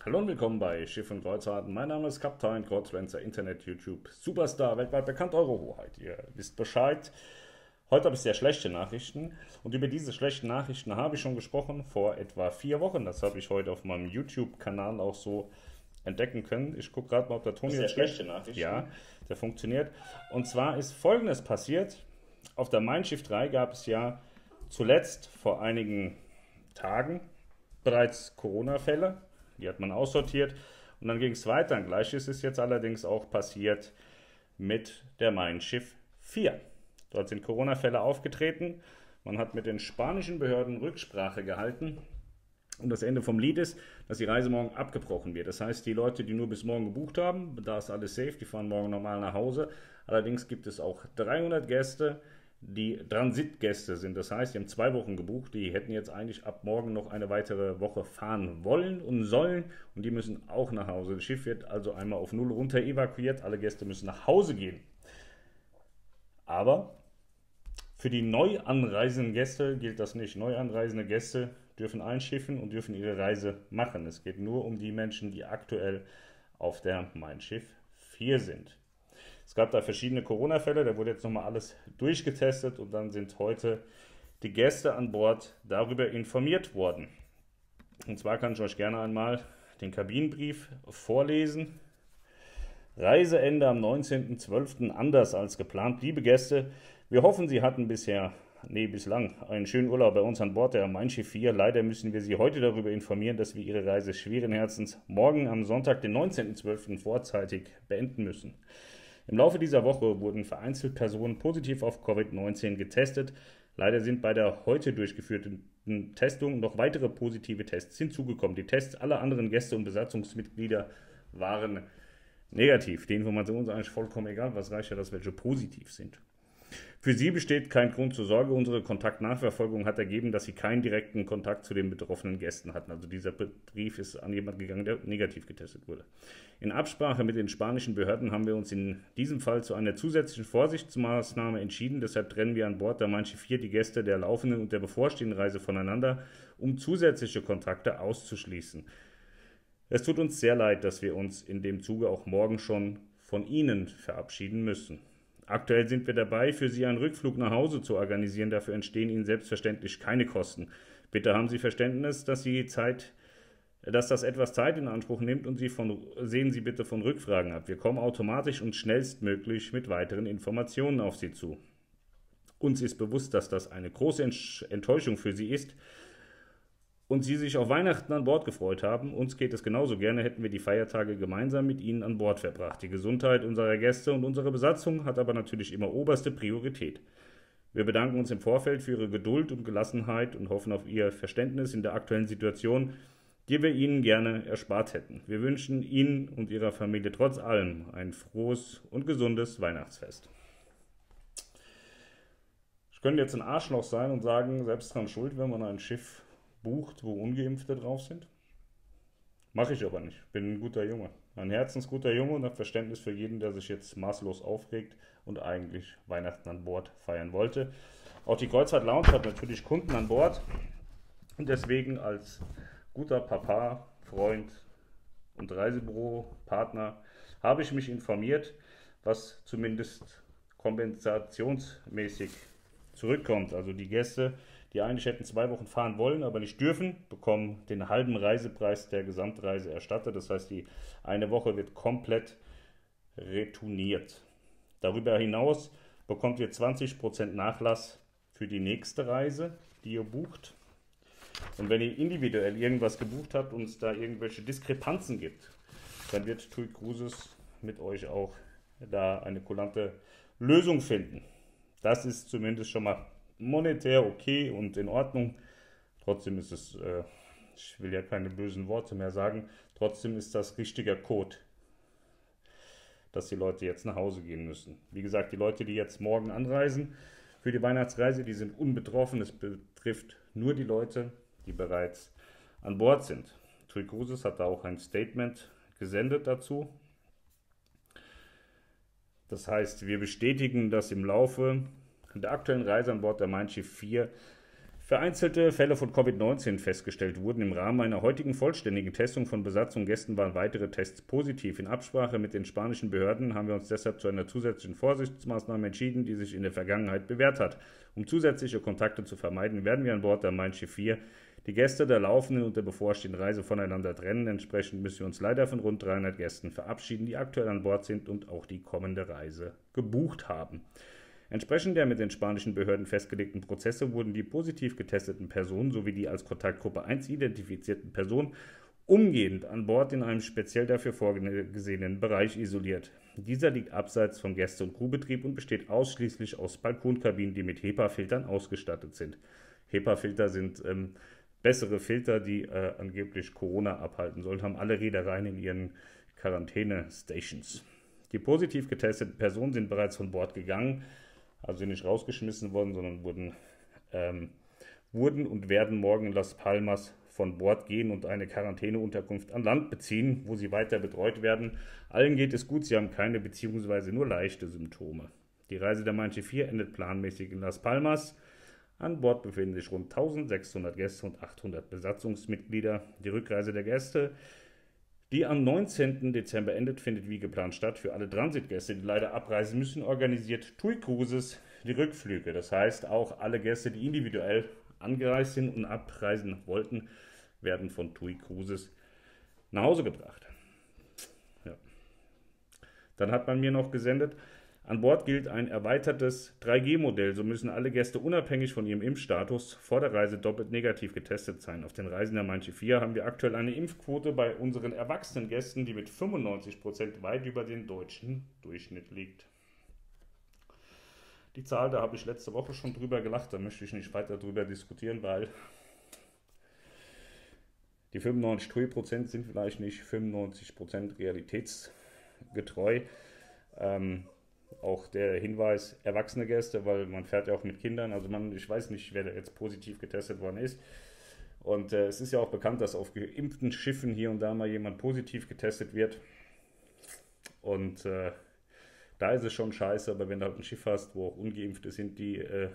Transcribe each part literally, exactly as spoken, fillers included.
Hallo und willkommen bei Schiff und Kreuzfahrten. Mein Name ist Kaptein Kreuzfluencer, Internet, YouTube, Superstar, weltweit bekannt, Eurohoheit. Ihr wisst Bescheid. Heute habe ich sehr schlechte Nachrichten und über diese schlechten Nachrichten habe ich schon gesprochen vor etwa vier Wochen. Das habe ich heute auf meinem YouTube-Kanal auch so entdecken können. Ich gucke gerade mal, ob der Ton Sehr jetzt schlechte geht. Nachrichten. Ja, der funktioniert. Und zwar ist Folgendes passiert. Auf der Mein Schiff drei gab es ja zuletzt vor einigen Tagen bereits Corona-Fälle. Die hat man aussortiert und dann ging es weiter. Gleiches ist jetzt allerdings auch passiert mit der Mein Schiff vier. Dort sind Corona-Fälle aufgetreten. Man hat mit den spanischen Behörden Rücksprache gehalten. Und das Ende vom Lied ist, dass die Reise morgen abgebrochen wird. Das heißt, die Leute, die nur bis morgen gebucht haben, da ist alles safe, die fahren morgen normal nach Hause. Allerdings gibt es auch dreihundert Gäste, die Transitgäste sind. Das heißt, die haben zwei Wochen gebucht. Die hätten jetzt eigentlich ab morgen noch eine weitere Woche fahren wollen und sollen. Und die müssen auch nach Hause. Das Schiff wird also einmal auf Null runter evakuiert. Alle Gäste müssen nach Hause gehen. Aber für die neu anreisenden Gäste gilt das nicht. Neu anreisende Gäste dürfen einschiffen und dürfen ihre Reise machen. Es geht nur um die Menschen, die aktuell auf der Mein Schiff vier sind. Es gab da verschiedene Corona-Fälle, da wurde jetzt nochmal alles durchgetestet und dann sind heute die Gäste an Bord darüber informiert worden. Und zwar kann ich euch gerne einmal den Kabinenbrief vorlesen. Reiseende am neunzehnten zwölften anders als geplant. Liebe Gäste, wir hoffen, Sie hatten bisher, nee, bislang einen schönen Urlaub bei uns an Bord der Mein Schiff vier. Leider müssen wir Sie heute darüber informieren, dass wir Ihre Reise schweren Herzens morgen am Sonntag, den neunzehnten zwölften vorzeitig beenden müssen. Im Laufe dieser Woche wurden vereinzelt Personen positiv auf Covid neunzehn getestet. Leider sind bei der heute durchgeführten Testung noch weitere positive Tests hinzugekommen. Die Tests aller anderen Gäste und Besatzungsmitglieder waren negativ. Die Information ist eigentlich vollkommen egal, was reicht ja, dass welche positiv sind. Für Sie besteht kein Grund zur Sorge. Unsere Kontaktnachverfolgung hat ergeben, dass Sie keinen direkten Kontakt zu den betroffenen Gästen hatten. Also dieser Brief ist an jemanden gegangen, der negativ getestet wurde. In Absprache mit den spanischen Behörden haben wir uns in diesem Fall zu einer zusätzlichen Vorsichtsmaßnahme entschieden. Deshalb trennen wir an Bord der Mein Schiff vier die Gäste der laufenden und der bevorstehenden Reise voneinander, um zusätzliche Kontakte auszuschließen. Es tut uns sehr leid, dass wir uns in dem Zuge auch morgen schon von Ihnen verabschieden müssen. Aktuell sind wir dabei, für Sie einen Rückflug nach Hause zu organisieren. Dafür entstehen Ihnen selbstverständlich keine Kosten. Bitte haben Sie Verständnis, dass, Sie Zeit, dass das etwas Zeit in Anspruch nimmt und Sie von, sehen Sie bitte von Rückfragen ab. Wir kommen automatisch und schnellstmöglich mit weiteren Informationen auf Sie zu. Uns ist bewusst, dass das eine große Enttäuschung für Sie ist und Sie sich auf Weihnachten an Bord gefreut haben. Uns geht es genauso. Gerne hätten wir die Feiertage gemeinsam mit Ihnen an Bord verbracht. Die Gesundheit unserer Gäste und unserer Besatzung hat aber natürlich immer oberste Priorität. Wir bedanken uns im Vorfeld für Ihre Geduld und Gelassenheit und hoffen auf Ihr Verständnis in der aktuellen Situation, die wir Ihnen gerne erspart hätten. Wir wünschen Ihnen und Ihrer Familie trotz allem ein frohes und gesundes Weihnachtsfest. Ich könnte jetzt ein Arschloch sein und sagen, selbst dran schuld, wenn man ein Schiff bucht, wo Ungeimpfte drauf sind. Mache ich aber nicht. Bin ein guter Junge. Ein herzensguter Junge und habe Verständnis für jeden, der sich jetzt maßlos aufregt und eigentlich Weihnachten an Bord feiern wollte. Auch die Kreuzfahrt Lounge hat natürlich Kunden an Bord und deswegen als guter Papa, Freund und Reisebüro-Partner habe ich mich informiert, was zumindest kompensationsmäßig zurückkommt. Also die Gäste, die eigentlich hätten zwei Wochen fahren wollen, aber nicht dürfen, bekommen den halben Reisepreis der Gesamtreise erstattet. Das heißt, die eine Woche wird komplett retourniert. Darüber hinaus bekommt ihr zwanzig Prozent Nachlass für die nächste Reise, die ihr bucht. Und wenn ihr individuell irgendwas gebucht habt und es da irgendwelche Diskrepanzen gibt, dann wird TUI Cruises mit euch auch da eine kulante Lösung finden. Das ist zumindest schon mal monetär okay und in Ordnung. Trotzdem ist es, äh, ich will ja keine bösen Worte mehr sagen, trotzdem ist das richtiger Code, dass die Leute jetzt nach Hause gehen müssen. Wie gesagt, die Leute, die jetzt morgen anreisen für die Weihnachtsreise, die sind unbetroffen. Es betrifft nur die Leute, die bereits an Bord sind. TUI Cruises hat da auch ein Statement gesendet dazu. Das heißt, wir bestätigen, dass im Laufe der aktuellen Reise an Bord der Mein Schiff vier Vereinzelte Fälle von Covid neunzehn festgestellt wurden. Im Rahmen einer heutigen vollständigen Testung von Besatzung und Gästen waren weitere Tests positiv. In Absprache mit den spanischen Behörden haben wir uns deshalb zu einer zusätzlichen Vorsichtsmaßnahme entschieden, die sich in der Vergangenheit bewährt hat. Um zusätzliche Kontakte zu vermeiden, werden wir an Bord der Mein Schiff vier die Gäste der laufenden und der bevorstehenden Reise voneinander trennen. Entsprechend müssen wir uns leider von rund dreihundert Gästen verabschieden, die aktuell an Bord sind und auch die kommende Reise gebucht haben. Entsprechend der mit den spanischen Behörden festgelegten Prozesse wurden die positiv getesteten Personen sowie die als Kontaktgruppe eins identifizierten Personen umgehend an Bord in einem speziell dafür vorgesehenen Bereich isoliert. Dieser liegt abseits vom Gäste- und Crewbetrieb und besteht ausschließlich aus Balkonkabinen, die mit HEPA-Filtern ausgestattet sind. HEPA-Filter sind ähm, bessere Filter, die äh, angeblich Corona abhalten sollen, haben alle Reedereien in ihren Quarantäne-Stations. Die positiv getesteten Personen sind bereits von Bord gegangen, also sind nicht rausgeschmissen worden, sondern wurden, ähm, wurden und werden morgen in Las Palmas von Bord gehen und eine Quarantäneunterkunft an Land beziehen, wo sie weiter betreut werden. Allen geht es gut, sie haben keine bzw. nur leichte Symptome. Die Reise der Mein Schiff vier endet planmäßig in Las Palmas. An Bord befinden sich rund eintausendsechshundert Gäste und achthundert Besatzungsmitglieder. Die Rückreise der Gäste, die am neunzehnten Dezember endet, findet wie geplant statt. Für alle Transitgäste, die leider abreisen müssen, organisiert TUI Cruises die Rückflüge. Das heißt, auch alle Gäste, die individuell angereist sind und abreisen wollten, werden von TUI Cruises nach Hause gebracht. Ja. Dann hat man mir noch gesendet, an Bord gilt ein erweitertes drei G Modell. So müssen alle Gäste unabhängig von ihrem Impfstatus vor der Reise doppelt negativ getestet sein. Auf den Reisen der Mein Schiff vier haben wir aktuell eine Impfquote bei unseren erwachsenen Gästen, die mit fünfundneunzig Prozent weit über den deutschen Durchschnitt liegt. Die Zahl, da habe ich letzte Woche schon drüber gelacht, da möchte ich nicht weiter drüber diskutieren, weil die fünfundneunzig Prozent sind vielleicht nicht fünfundneunzig Prozent realitätsgetreu. Ähm, Auch der Hinweis, erwachsene Gäste, weil man fährt ja auch mit Kindern, also man, ich weiß nicht, wer da jetzt positiv getestet worden ist. Und äh, es ist ja auch bekannt, dass auf geimpften Schiffen hier und da mal jemand positiv getestet wird. Und äh, da ist es schon scheiße, aber wenn du halt ein Schiff hast, wo auch Ungeimpfte sind, die äh,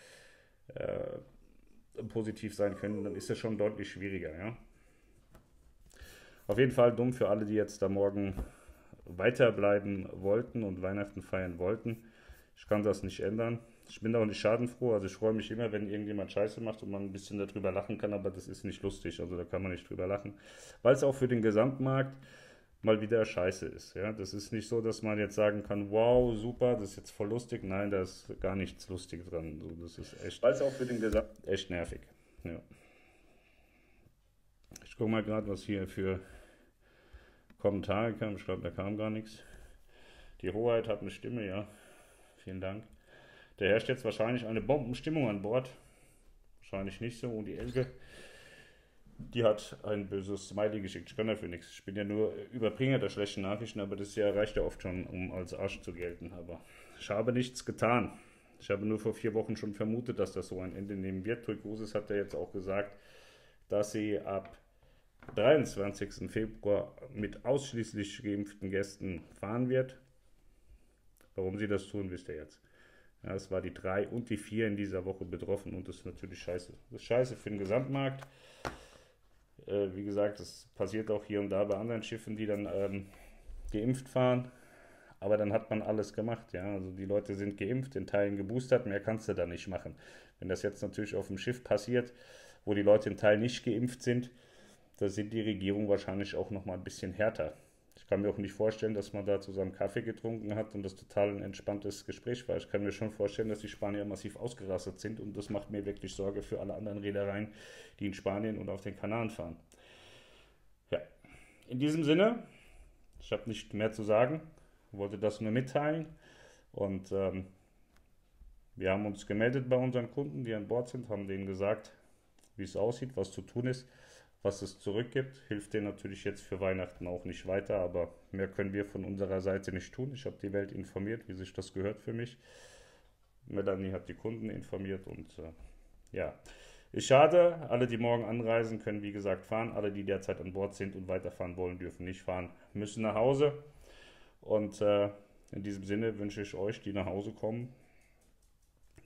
äh, positiv sein können, dann ist es schon deutlich schwieriger. Ja? Auf jeden Fall dumm für alle, die jetzt da morgen weiterbleiben wollten und Weihnachten feiern wollten. Ich kann das nicht ändern. Ich bin auch nicht schadenfroh, also ich freue mich immer, wenn irgendjemand Scheiße macht und man ein bisschen darüber lachen kann, aber das ist nicht lustig, also da kann man nicht drüber lachen, weil es auch für den Gesamtmarkt mal wieder Scheiße ist. Ja? Das ist nicht so, dass man jetzt sagen kann, wow, super, das ist jetzt voll lustig. Nein, da ist gar nichts lustig dran. So, das ist echt, weil es auch für den Gesam- echt nervig. Ja. Ich gucke mal gerade, was hier für Kommentare kam. Ich glaube, da kam gar nichts. Die Hoheit hat eine Stimme, ja. Vielen Dank. Da herrscht jetzt wahrscheinlich eine Bombenstimmung an Bord. Wahrscheinlich nicht so. Und die Elke, die hat ein böses Smiley geschickt. Ich kann dafür nichts. Ich bin ja nur Überbringer der schlechten Nachrichten, aber das ja, reicht ja oft schon, um als Arsch zu gelten. Aber ich habe nichts getan. Ich habe nur vor vier Wochen schon vermutet, dass das so ein Ende nehmen wird. TUI Cruises hat ja jetzt auch gesagt, dass sie ab dreiundzwanzigsten Februar mit ausschließlich geimpften Gästen fahren wird. Warum sie das tun, wisst ihr jetzt. Ja, es war die drei und die vier in dieser Woche betroffen und das ist natürlich scheiße. Das ist scheiße für den Gesamtmarkt. Äh, wie gesagt, das passiert auch hier und da bei anderen Schiffen, die dann ähm, geimpft fahren. Aber dann hat man alles gemacht. Ja? Also die Leute sind geimpft, in Teilen geboostert, mehr kannst du da nicht machen. Wenn das jetzt natürlich auf dem Schiff passiert, wo die Leute in Teilen nicht geimpft sind, da sind die Regierungen wahrscheinlich auch noch mal ein bisschen härter. Ich kann mir auch nicht vorstellen, dass man da zusammen Kaffee getrunken hat und das total ein entspanntes Gespräch war. Ich kann mir schon vorstellen, dass die Spanier massiv ausgerastet sind und das macht mir wirklich Sorge für alle anderen Reedereien, die in Spanien und auf den Kanaren fahren. Ja, in diesem Sinne, ich habe nicht mehr zu sagen, wollte das nur mitteilen und ähm, wir haben uns gemeldet bei unseren Kunden, die an Bord sind, haben denen gesagt, wie es aussieht, was zu tun ist. Was es zurückgibt, hilft denen natürlich jetzt für Weihnachten auch nicht weiter, aber mehr können wir von unserer Seite nicht tun. Ich habe die Welt informiert, wie sich das gehört für mich. Melanie hat die Kunden informiert und äh, ja, ist schade. Alle, die morgen anreisen, können wie gesagt fahren. Alle, die derzeit an Bord sind und weiterfahren wollen, dürfen nicht fahren, müssen nach Hause. Und äh, in diesem Sinne wünsche ich euch, die nach Hause kommen,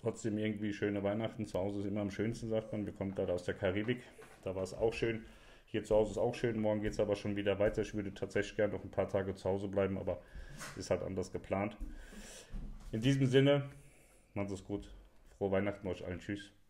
Trotzdem irgendwie schöne Weihnachten. Zu Hause ist immer am schönsten, sagt man. Wir kommen gerade aus der Karibik. Da war es auch schön. Hier zu Hause ist auch schön. Morgen geht es aber schon wieder weiter. Ich würde tatsächlich gerne noch ein paar Tage zu Hause bleiben, aber ist halt anders geplant. In diesem Sinne, macht es gut. Frohe Weihnachten euch allen. Tschüss.